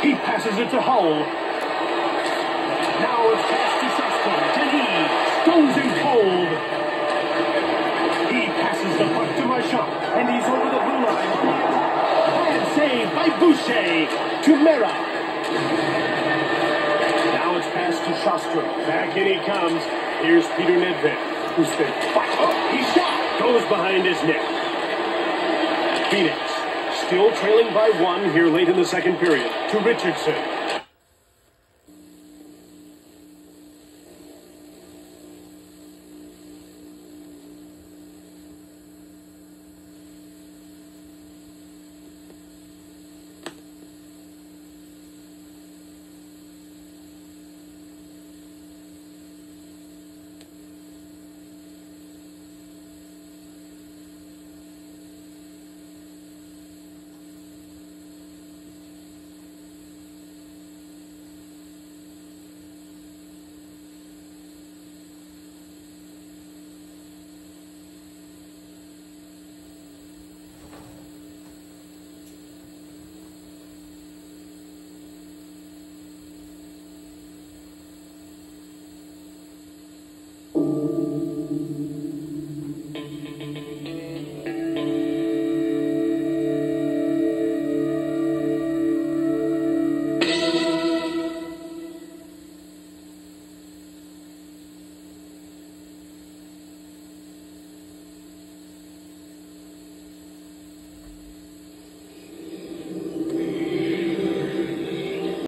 He passes it to Hull. Now it's passed to Sexton. And he goes in cold. He passes the puck to Marchand. And he's over the blue line. And saved by Boucher to Mera. Now it's passed to Shastra. Back in he comes. Here's Peter Nedved, who's been fight. Oh, he shot. Goes behind his net. Phoenix still trailing by 1 here late in the second period. To Richardson.